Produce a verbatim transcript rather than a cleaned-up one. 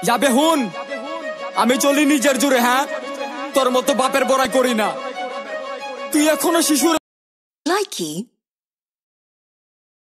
যাবে হুন, আমি চলি নিজের জোরে। হ্যাঁ, তোর মতো বাপের বড়াই করি না। তুই এখনো শিশুর লাইকি